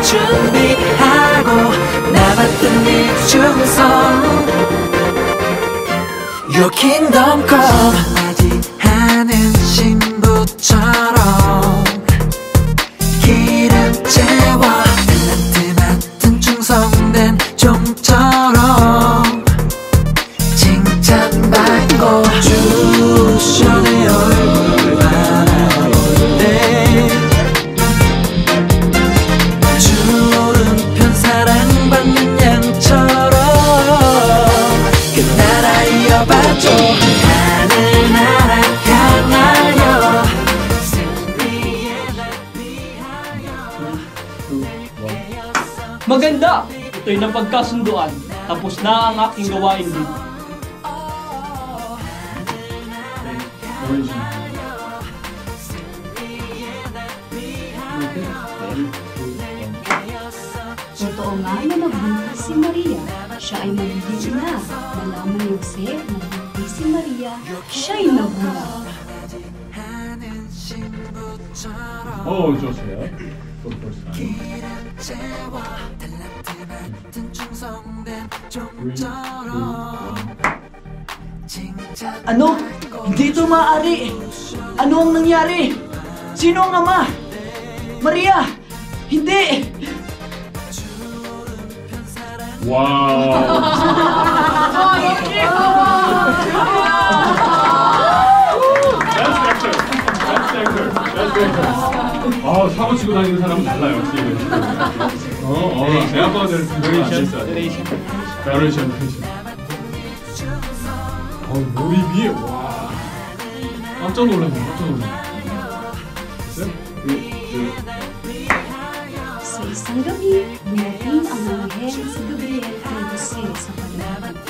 준비하고 남았던 이 충성 Your kingdom come 맞이하는 신부처럼 기름 채워 달란트 맡은 충성된 종처럼 칭찬받고 주셔의 얼굴 바라볼 때 주 오른편 사랑받는 양처럼 그 나라 이어봐줘 하늘나라 향하여 승리의 날 위하여 Maganda! Ito'y napagkasunduan. Tapos na ang aking gawain dito. Totoo nga na magbuntis si Maria, siya ay magiging ina. Nalaman ni Jose na magbuntis si Maria, siya ay nagulat. Oh, 좋았어요. Ano? Hindi ito maaari. Ano ang nangyari? Sino ang ama? Maria! Hindi! 와우. 아, 사고 치고 다니는 사람은 달라요, 역시. 내 아빠가 될 베레이션. 몰입이, 와. 깜짝 놀랐네. Sa isang gabi, dumating ang anghel si Gabriel kay Jose sa panaginip.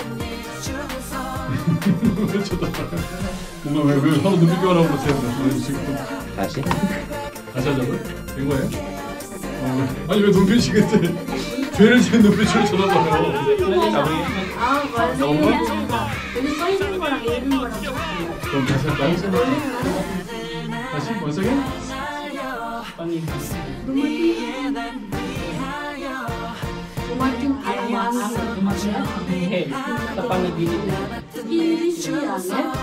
뭔가 왜 서로 눈빛 교환하고 그러세요? 지금 다시? 다시 하자고요? 된 거예요? 아니 왜 눈빛이 그때 죄를 지은 눈빛으로 쳐다봐요? 너무? 그럼 다시 할까요? 다시? 원석이? Dumating ang anghel Sa panaginip niya. hindi siya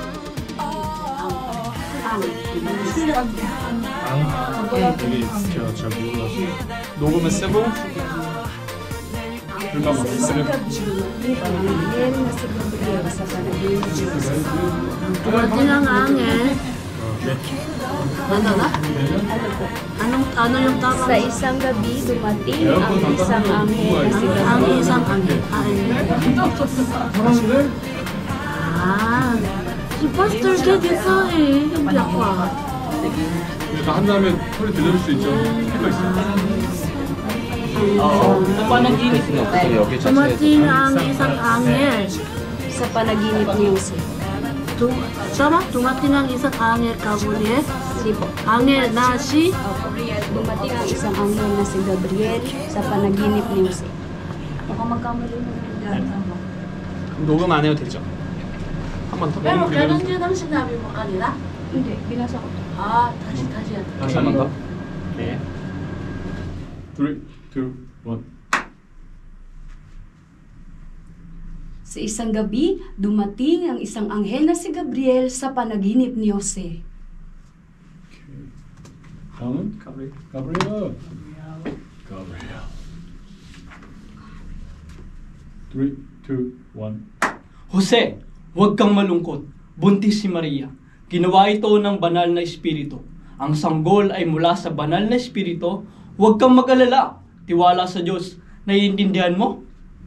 여기 제가 잘 몰라서 녹음은 세고 글만 Sa isang 맞으세요? gabi, dumating ang anghel na si Gabriel sa panaginip ni Jose. Dumating ang angel. Ano na? Ano yung tama? Sa isang gabi, dumating ang isang anghel na si Ang Gabriel. isang angel. Ah, si Pastor Ted ito eh. Yung black 일단 한 다음에 소리 들려줄 수 있죠? 스피커 있어요? Sa panaginip niya. 여기 자체에 Dumating ang isang angel. Sa panaginip ni Jose. Tama? Dumating ang isang angel Gabriel. Angel na si Dumating ang isang anghel na si Gabriel sa panaginip ni Jose. Baka magkamali mo. 녹음 안 해도 되죠? 한 번 더. Pero ganun yun ang sinabi mo kanina? Hindi, binasa ko. Ah, 다시 yan. 다시 한 번 더? 네 3, 2, 1 Sa isang gabi, dumating ang isang anghel na si Gabriel sa panaginip ni Jose. 다음은? 가브리엘 3, 2, 1 Jose, huwag kang malungkot. Buntis si Maria. Ginawa ito ng banal na espiritu. Ang sanggol ay mula sa banal na espiritu. Huwag kang mag-alala. Tiwala sa Diyos. Naiintindihan mo?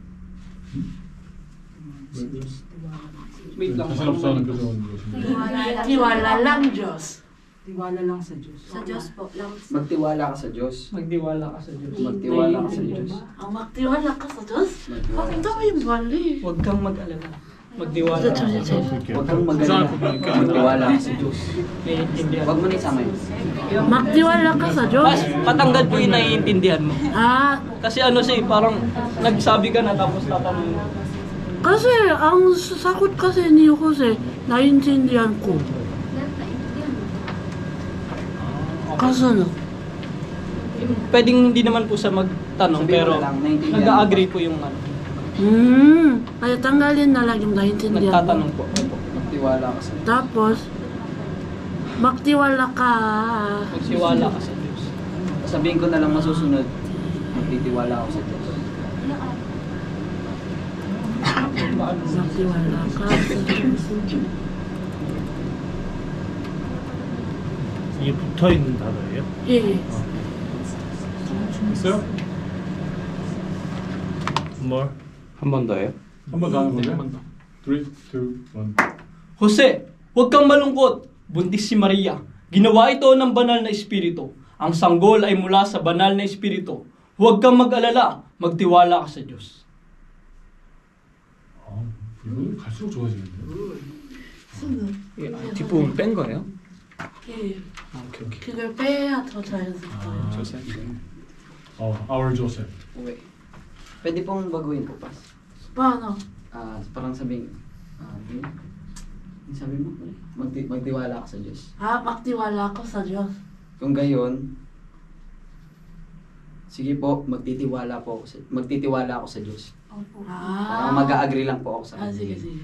Wait lang. 자신없어하는 표정은 무엇입니까? Tiwala lang Diyos. Tiwala lang sa Diyos. Sa Diyos po lang. Magtiwala ka sa Diyos. Magtiwala ka sa Diyos. Magtiwala ka sa Naiintindihan Diyos. mo? Ang magtiwala ka sa Diyos? Bakit dami yung mali? Huwag kang mag-alala. Magtiwala ka sa Diyos. Huwag kang magalala. Magtiwala ka sa Diyos. Naiintindihan Huwag mo? mo na isama yun. Magtiwala ka sa Diyos. Mas patanggal po yung naiintindihan mo. Ah, Kasi ano siya, parang nagsabi ka na tapos tatanungin mo. kasi ang sagot kasi ni Jose, naintindihan ko. Kaso no? Pwedeng hindi naman po sa magtanong, Sabihin mo pero na lang, naiintindihan nag-agree po yung ano. Kaya tanggalin na lang yung naintindihan mo. Nagtatanong po. Opo. Magtiwala ka sa Diyos. Tapos, magtiwala ka. Magsiwala ka sa Diyos. Sabihin ko na lang masusunod, magtitiwala ako sa Diyos. Magtiwala ka sa Diyos. 이게 붙어 있는 단어예요? 예. 됐어요? 뭘? 한 번 더요? 한 번 더 하는 거네. 3, 2, 1. Jose, huwag kang malungkot. Buntis si Maria. Ginawa ito ng banal na espiritu. Ang sanggol ay mula sa banal na espiritu. Huwag kang mag-alala. Magtiwala ka sa Diyos. 이거 갈수록 좋아지는데요? 뒷부분 뺀 거예요? 예. 오케이, 오케이. 그걸 빼야 더 자연스러워요. Our Joseph. Okay. Pwede pong baguhin po, Pas. Paano? Parang sabihin, sabi mo, magtiwala ka sa Diyos. Magtiwala ako sa Diyos. Kung gayon, sige po, magtitiwala ako sa Diyos. Opo. Parang mag-a-agree lang po ako sa kanya. sige, sige.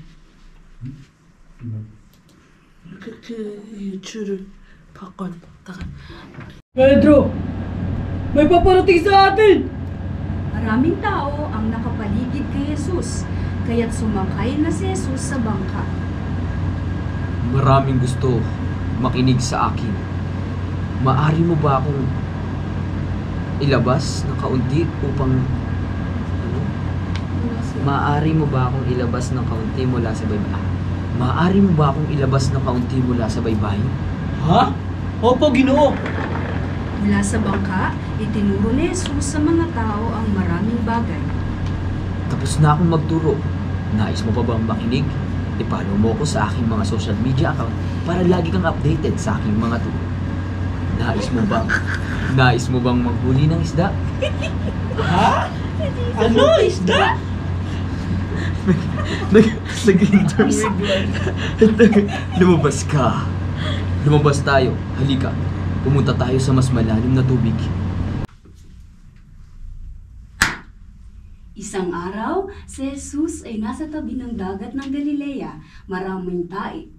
그 줄을 바꿨다가. Pedro, may paparating sa atin! Maraming tao ang nakapaligid kay Jesus, kaya't sumakay na si Jesus sa bangka. Maraming gusto makinig sa akin. Maari mo ba akong ilabas na kaunti upang Maari mo ba akong ilabas ng kaunti mula sa baybayin? Maari mo ba akong ilabas ng kaunti mula sa baybayin? Ha? Opo, Ginoo. Mula sa bangka, itinuro ni Jesus sa mga tao ang maraming bagay. Tapos na akong magturo. Nais mo pa bang makinig? I-follow mo ko sa aking mga social media account para lagi kang updated sa aking mga turo. Nais mo bang maghuli ng isda? Ha? Ano? Isda? Nag-interview. Lumabas ka. Lumabas tayo. Halika. Pumunta tayo sa mas malalim na tubig. Isang araw, si Jesus ay nasa tabi ng dagat ng Galilea. Maraming tae.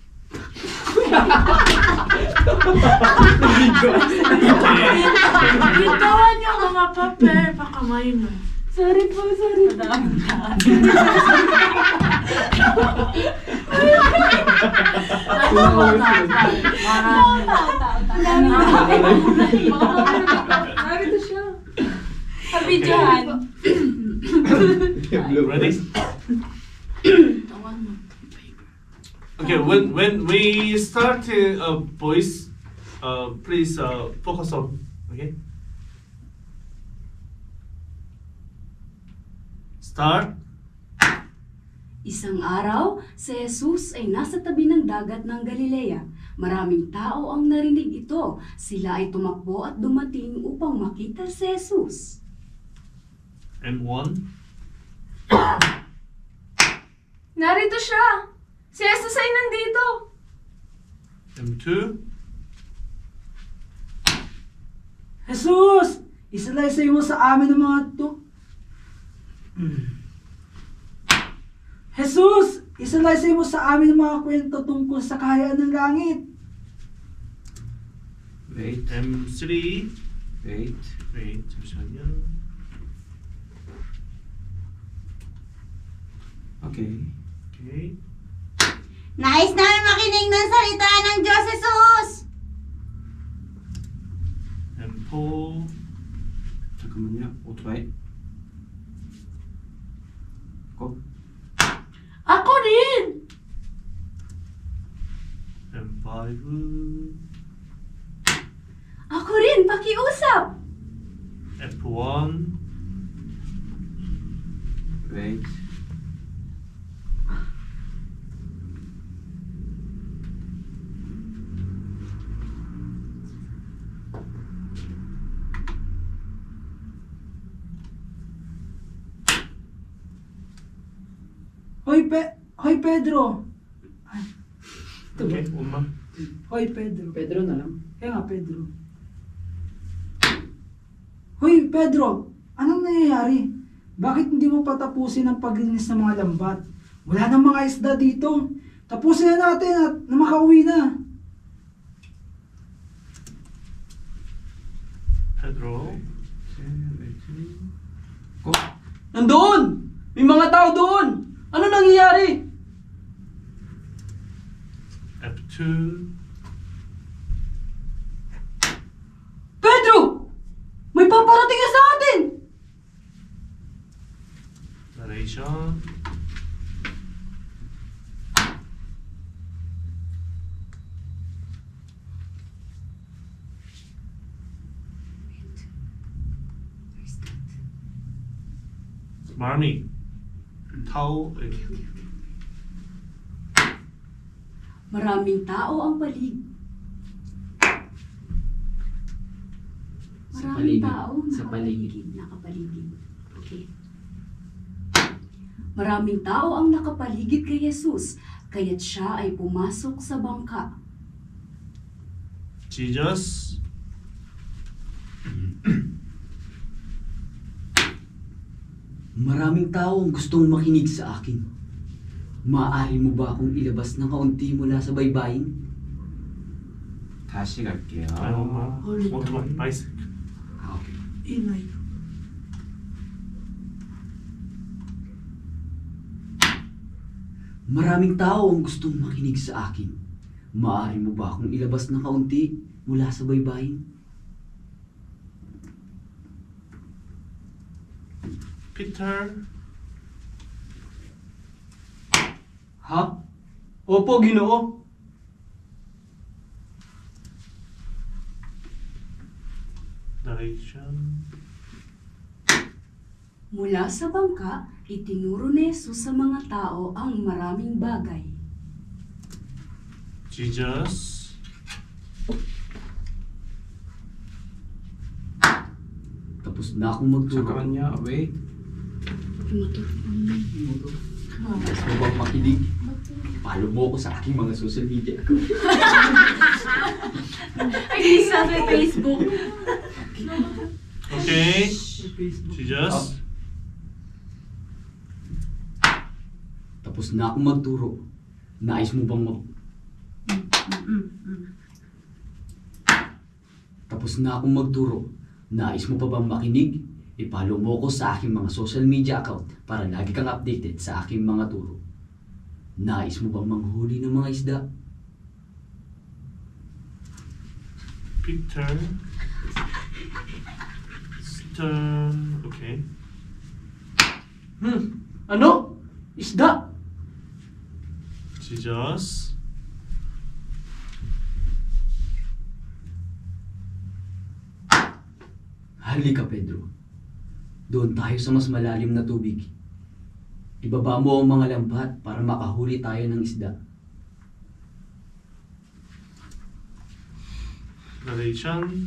Bitawan niyo mga papel, pakamay mo. Sorry po. Narito siya. Kabidyan. Ready? Okay, when we start a voice, please focus on. Okay. Start. Isang araw, si Jesus ay nasa tabi ng dagat ng Galilea. Maraming tao ang narinig ito. Sila ay tumakbo at dumating upang makita si Jesus. And one. Narito siya. Si Jesus ay nandito. And two. Jesus! Isalaysay mo sa amin ng mga Jesus! Isalaysay mo sa amin ng mga kwento tungkol sa kahayaan ng langit. Wait. And three. Wait. 잠시만요. Okay. Okay. Nais namin makinig ng salita ng Diyos Jesus! And four. 잠깐만요. 오토바이. Go. Ako rin. And five. Ako rin, pakiusap! F1. Wait. Hoy Pedro! Okay, one. Hoy Pedro. Pedro na lang. Kaya nga Pedro. Pedro, anong nangyayari? Bakit hindi mo patapusin ang paglinis ng mga lambat? Wala nang mga isda dito. Tapusin na natin at na makauwi na. Pedro. Nandoon! May mga tao doon! Ano nangyayari? F2. Pedro! May paparating na sa atin! Narration. Marmy. Tao. Maraming tao ang palig. Sa Maraming paligid. tao Sa paligid. nakapaligid. Okay. Maraming tao ang nakapaligid kay Jesus, kaya't siya ay pumasok sa bangka. Jesus. Maraming tao ang gustong makinig sa akin. Maaari mo ba akong ilabas ng kaunti mula sa baybayin? 다시 갈게요. 오토바이, 바이스클. Maraming tao ang gustong makinig sa akin. Maaari mo ba akong ilabas ng kaunti mula sa baybayin? Peter. Ha? Opo, Ginoo. Narration. Mula sa bangka, itinuro ni Jesus sa mga tao ang maraming bagay. Jesus. Tapos na akong magturo. 잠깐만요. Wait. Nais mo bang makinig? Follow mo ako sa aking mga social media ko. Ay, sa Facebook. Okay. Jesus. Tapos na akong magturo. Nais mo bang Tapos na akong magturo. Nais mo pa bang makinig? I-follow mo ko sa aking mga social media account para lagi kang updated sa aking mga turo. Nais mo bang manghuli ng mga isda? Peter. Stern. Okay. Ano? Isda? Jesus. Halika, Pedro. Doon tayo sa mas malalim na tubig. Ibaba mo ang mga lambat para makahuli tayo ng isda. Narration.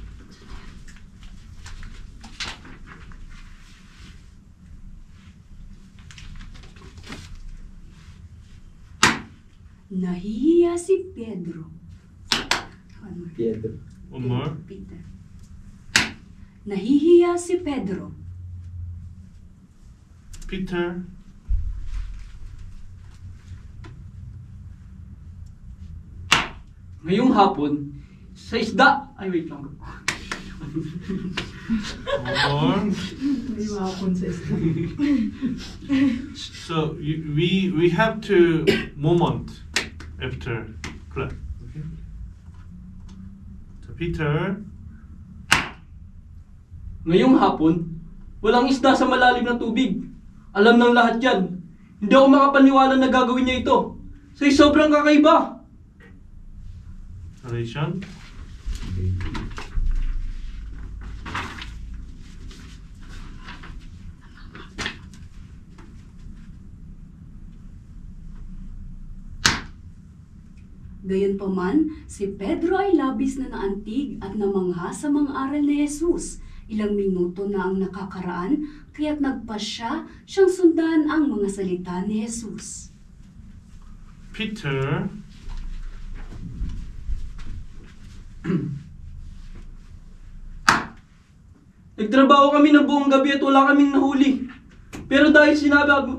Nahihiya si Pedro. Pedro. One more. Peter. Nahihiya si Pedro. Peter. Ngayong hapon, sa isda. Ay, wait lang. One more. May mahapon sa isla. So we have to moment after clap. Okay. So Peter. Ngayong hapon, walang isda sa malalim na tubig. Alam ng lahat yan. Hindi ako makapaniwala na gagawin niya ito. Sa'y sobrang kakaiba. Narration. Gayunpaman, si Pedro ay labis na naantig at namangha sa mga aral ni Jesus. Ilang minuto na ang nakakaraan, kaya't nagpasya siyang sundan ang mga salita ni Jesus. Peter. Nagtrabaho kami ng buong gabi at wala kaming nahuli. Pero dahil sinabi mo...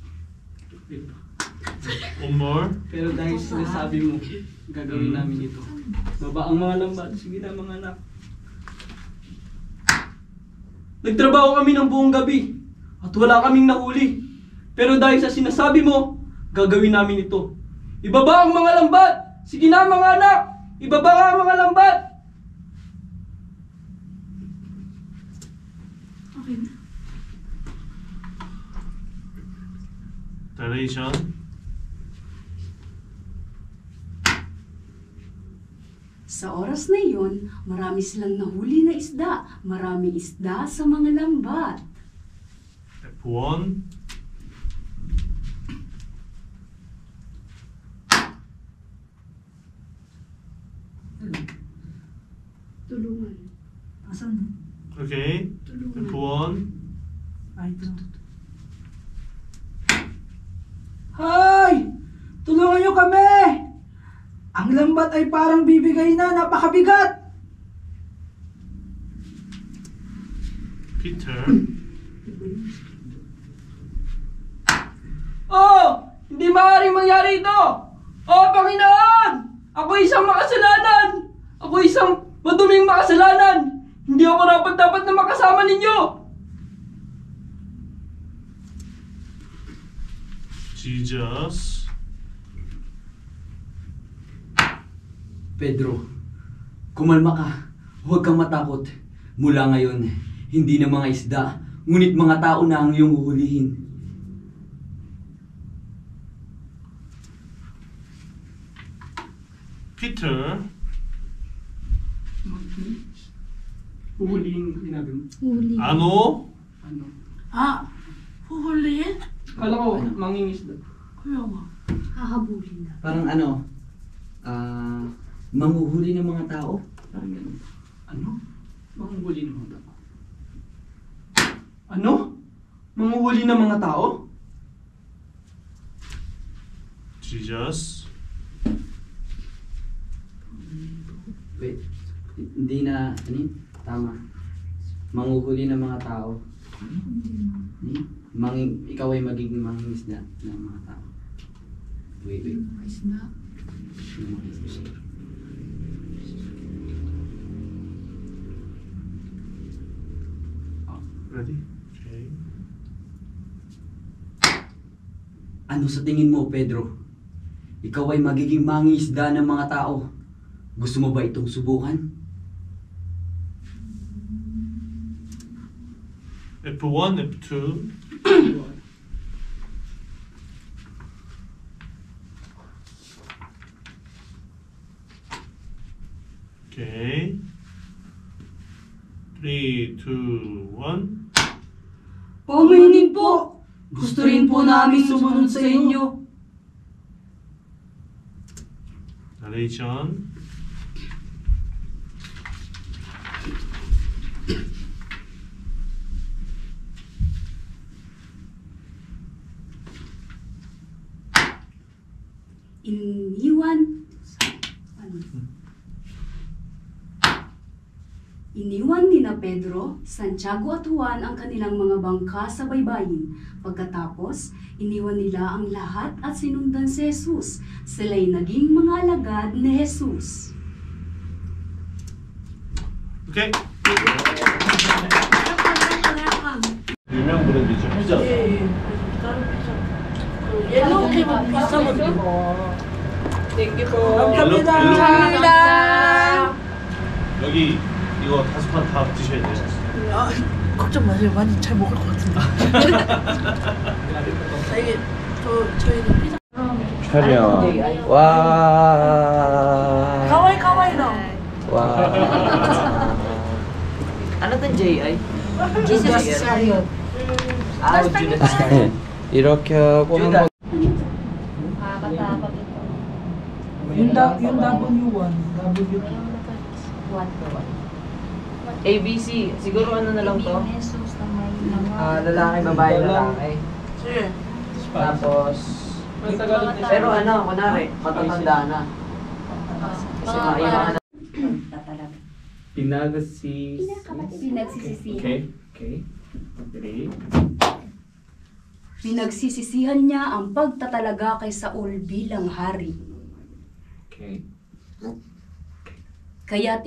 One more. Pero dahil sinasabi mo, gagawin namin ito. Baba ang mga lambat. Sige na mga anak. Nagtrabaho kami ng buong gabi at wala kaming nahuli. Pero dahil sa sinasabi mo, gagawin namin ito. Ibaba ang mga lambat! Sige na mga anak! Ibaba ang mga lambat! Okay na. Narration. Sa oras na iyon, marami silang nahuli na isda. Maraming isda sa mga lambat. F1. Tulungan. Asan? Okay. F1. Ay, ito. Hay! Tulungan nyo kami! Ang lambat ay parang bibigay na, napakabigat! Peter. Oh! Hindi maaaring mangyari ito! Oh, Panginoon! Ako isang makasalanan! Ako isang maduming makasalanan! Hindi ako dapat na makasama ninyo! Jesus. Pedro, kumalma ka. Huwag kang matakot. Mula ngayon, hindi na mga isda, ngunit mga tao na ang iyong huhulihin. Peter. Huhulihin, sinabi mo. Ano? Ano? Huhulihin? Kala ko, mangingisda. Kaya nga. Hahabulin na. Parang manghuhuli ng mga tao. Parang ganun. Ano? Manguhuli ng mga tao. Ano? Manguhuli ng mga tao? Jesus. Wait, hindi na, tama. Manghuhuli ng mga tao. Ikaw ay magiging mangingisda ng mga tao. Wait. Isda. Ready? Okay. Ano sa tingin mo, Pedro? Ikaw ay magiging mangingisda ng mga tao. Gusto mo ba itong subukan? F1, F2. Okay. 3, 2, 1. Pamainin po! Gusto rin po namin sumunod sa inyo. Narration. Iniwan ni na Pedro, Santiago at Juan ang kanilang mga bangka sa baybayin. Pagkatapos, iniwan nila ang lahat at sinundan si Jesus. Sila'y naging mga alagad ni Jesus. Okay. 유명 브랜드죠. 피자. 옐로우 케이크 비싸 먹어. 땡큐 po. 감사합니다. 여기 이거 5판 다 드셔야 돼요. 아, 걱정 마세요. 많이 잘 먹을 것 같은데. 이게 저희는 피자. 촬영. 와. 가와이 와. Ano tong JI? Jesus Iscariot. Judas Iscariot. 이렇게 하고 한번 Yung W1. ABC. Siguro ano na lang to? lalaki, babae, lalaki. Sige. Tapos, Pero ano, kunwari, matatanda na. Kasi yung mga Pinagsisisihan. Okay. Ready? Pinagsisisihan niya ang pagtatalaga kay Saul bilang hari. Okay. Kaya't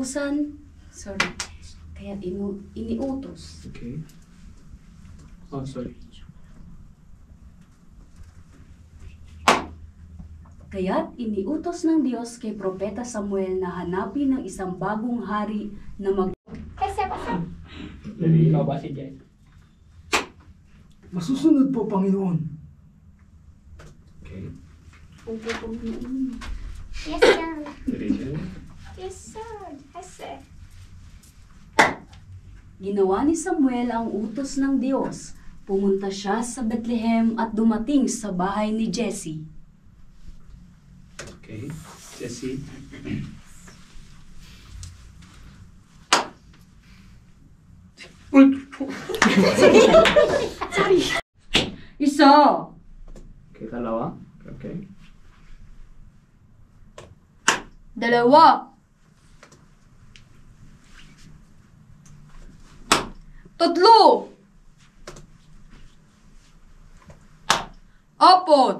iniutos. Okay. Oh, sorry. Kaya't iniutos ng Diyos kay Propeta Samuel na hanapin ng isang bagong hari na Ikaw ba si Jay? Masusunod po, Panginoon. Okay. Opo, Panginoon. Yes, sir. Ready? Yes, sir. Yes, sir. Ginawa ni Samuel ang utos ng Diyos. Pumunta siya sa Bethlehem at dumating sa bahay ni Jesse. Okay. Jesse. Sorry. Isa. Okay, dalawa. Okay. Dalawa. Tatlo. Apat.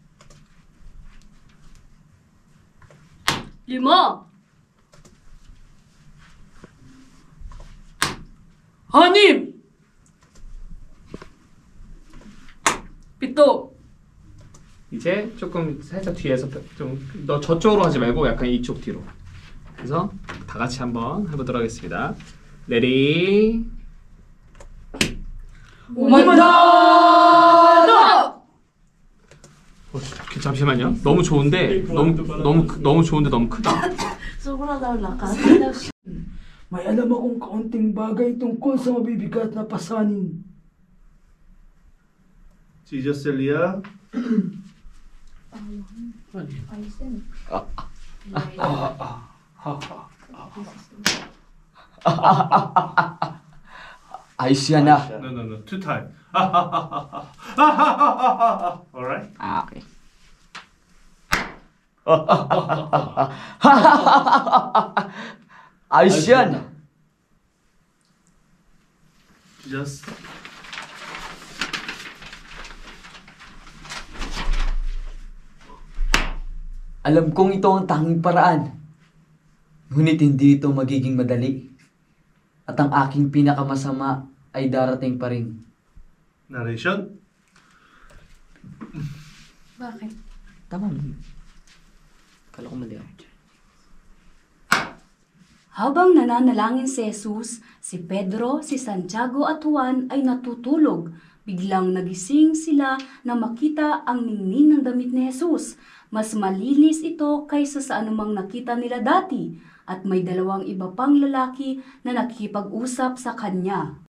Lima. Anim. Pito. 이제 조금 살짝 뒤에서 좀 너 저쪽으로 하지 말고 약간 이쪽 뒤로. 그래서 다 같이 한번 해보도록 하겠습니다. 레디. 오만다. 잠시만요. 너무 좋은데 너무 좋은데 너무 크다. Sobrang daw lakas. May alam akong kaunting bagay tungkol sa mabibigat na pasanin. Jesus Elia. Ayos yan ah. No. 2 times. Alright? Okay. Ayos yan. Just Alam kong ito ang tanging paraan. Ngunit hindi ito magiging madali. At ang aking pinakamasama ay darating pa rin. narration. Bakit? Tama mo. Kala ko mali ako. Habang nananalangin si Jesus, si Pedro, si Santiago at Juan ay natutulog. Biglang nagising sila na makita ang ningning ng damit ni Jesus. Mas malinis ito kaysa sa anumang nakita nila dati at may dalawang iba pang lalaki na nakikipag-usap sa kanya.